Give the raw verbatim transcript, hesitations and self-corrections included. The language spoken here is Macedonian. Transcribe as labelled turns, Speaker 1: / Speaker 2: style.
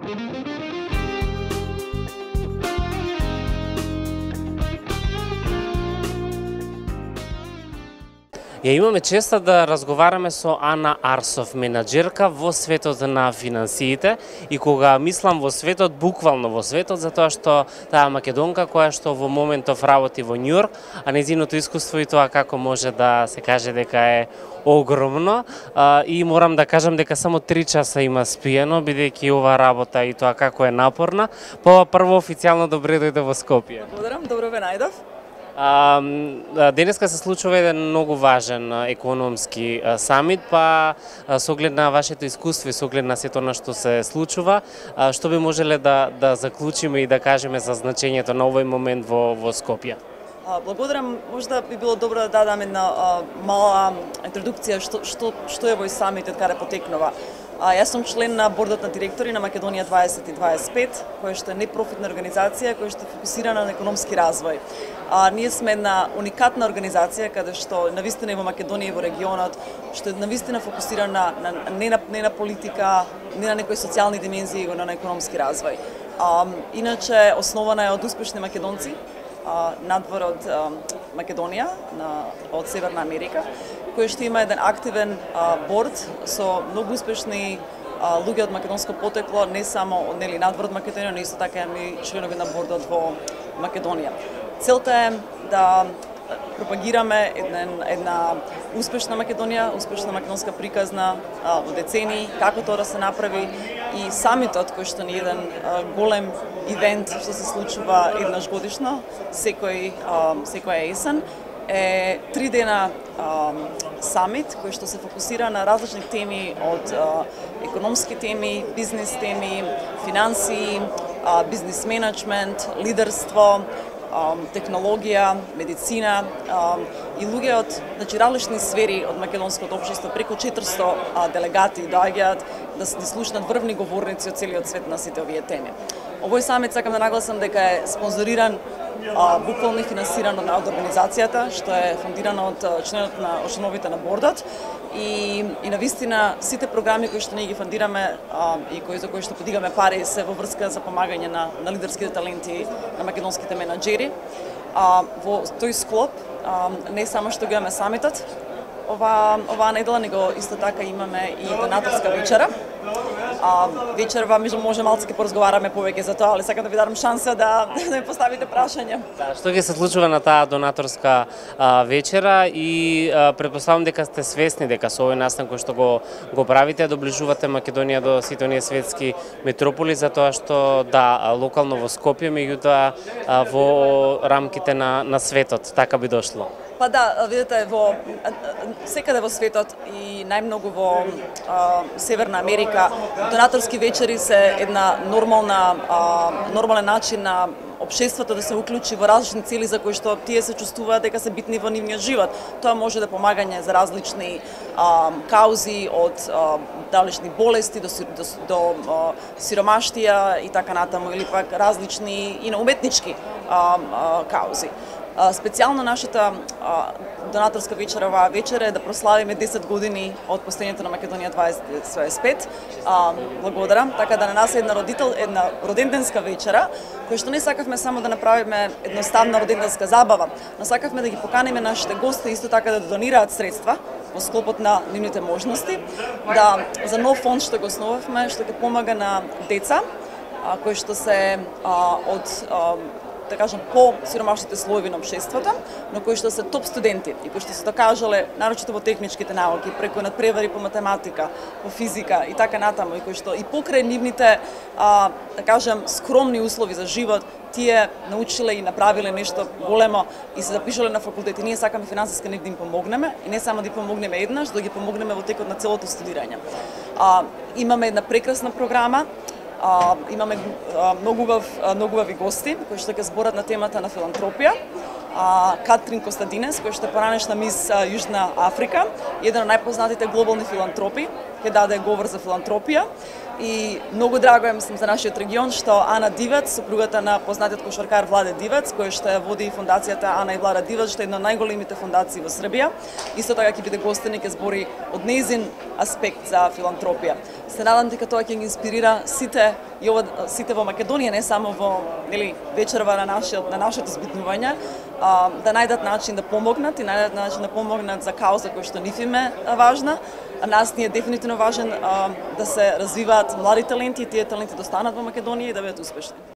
Speaker 1: Ја имаме честа да разговараме со Ана Арсов, менаџерка во светот на финансиите, и кога мислам во светот, буквално во светот, затоа што таа македонка која што во моментов работи во Њујорк, а нејзиното искуство и тоа како може да се каже дека е огромно, а, и морам да кажам дека само три часа има спиено, бидејќи ова работа и тоа како е напорна. Па прво официјално добре дојде во Скопје.
Speaker 2: Благодарам, добро ве најдов.
Speaker 1: А, денеска се случува еден многу важен економски самит, па со оглед на вашето искуство и со оглед на сето на што се случува, што би можеле да да заклучиме и да кажеме за значењето на овој момент во во Скопје?
Speaker 2: Благодарам, можда би било добро да дадам една а, мала интродукција што што што е овој самит и од каде потекнува. А, јас сум член на бордот на директори на Македонија дваесет и дваесет и пет, која што е непрофитна организација која што е фокусирана на економски развој. А, ние сме една уникатна организација каде што навистина и во Македонија и во регионот, што е навистина фокусирана на, не, на, не на политика, не на некои социјални димензии, но на економски развој. А, иначе основана е од успешни македонци, а, надвор од а, Македонија, на, од Северна Америка, кој што има еден активен а, борд со многу успешни а, луѓе од македонско потекло, не само од нели надвор од Македонија, но исто така и членови на бордот во Македонија. Целта е да пропагираме една, една успешна Македонија, успешна македонска приказна а, во децении, како тоа да се направи, и самитот кој што ни е еден а, голем ивент што се случува еднаш годишно, секој а, секоја есен, е три дена а, самит кој што се фокусира на различни теми од а, економски теми, бизнис теми, финансии, а, бизнис менеджмент, лидерство, технологија, медицина и луѓе од значи различни сфери од македонското општество, преку четиристо делегати доаѓаат да се слушнат врвни говорници од целиот свет на сите овие теми. Овој самит сакам да нагласам дека е спонзориран а, буквално и финансиран од организацијата, што е фондирана од членот на членовите на бордот, и и навистина сите програми кои што ние ги фондираме а, и кои за кои што подигаме пари се во врска за помагање на на лидерските таленти на македонските менаџери. А, во тој склоп а, не само што го имаме самитот ова оваа недела, него исто така имаме и донаторска вечера. А, вечерва межу може малку ќе поразговараме повеќе за тоа, али сакам да ви дадам шанса да да ми поставите прашања.
Speaker 1: Да, што ќе се случува на таа донаторска а, вечера, и а, претпоставам дека сте свесни дека со овој настан кој што го го правите доближувате Македонија до сите оние светски метрополи, затоа што да, локално во Скопје, меѓутоа во рамките на на светот така би дошло.
Speaker 2: Па да, видите, во секаде во светот и најмногу во а, Северна Америка, донаторски вечери се една нормална а, нормален начин на општеството да се уклучи во различни цели за кои што тие се чувствуваат дека се битни во нивниот живот. Тоа може да помагање за различни а, каузи, од а, различни болести до, до, до а, сиромаштија и така натаму, или пак различни и на уметнички а, а, каузи. Специјално нашата а, донаторска вечера оваа вечера е да прославиме десет години од постоењето на Македонија дваесет и дваесет и пет. А, благодарам, така да на нас е една родител, една роденденска вечера, која што не сакавме само да направиме едноставна роденденска забава, но сакавме да ги поканиме нашите гости исто така да донираат средства во склопот на нивните можности, да за нов фонд што го основавме, што ќе помага на деца а, кои што се а, од а, да кажам, по сиромашните слоеви на општеството, но кои што се топ студенти и кои што се докажале, нарочито во техничките науки, преку надпревари по математика, по физика и така натаму, и кои што и покрај нивните, а, да кажам, скромни услови за живот, тие научиле и направиле нешто големо и се запишале на факултет. И ние сакаме финансиски да им помогнеме, и не само да им помогнеме еднаш, да ги помогнеме во текот на целото студирање. А, имаме една прекрасна програма. А, имаме а, многу убав, многу убави гости кои што ќе зборат на темата на филантропија, а, Катрин Костадинес, која што е поранешна мис а, Јужна Африка, еден од најпознатите глобални филантропи, ќе даде говор за филантропија. И многу драго е, мислам, за нашиот регион што Ана Дивец, сопругата на познатиот кошаркар Владе Дивец, кој што ја води фондацијата Ана и Влада Дивец, што е една од најголемите фондации во Србија, исто така ќе биде гостин и ќе збори од нејзин аспект за филантропија. Се надам дека тоа ќе ги инспирира сите и ова сите во Македонија, не само во нели вечерва на нашиот на нашето збитнување, а, да најдат начин да помогнат и најдат начин да помогнат за кауза која што нив им е важна. А нас ни е дефинитивно важен а, да се развиваат млади таленти и тие таленти да останат во Македонија и да бидат успешни.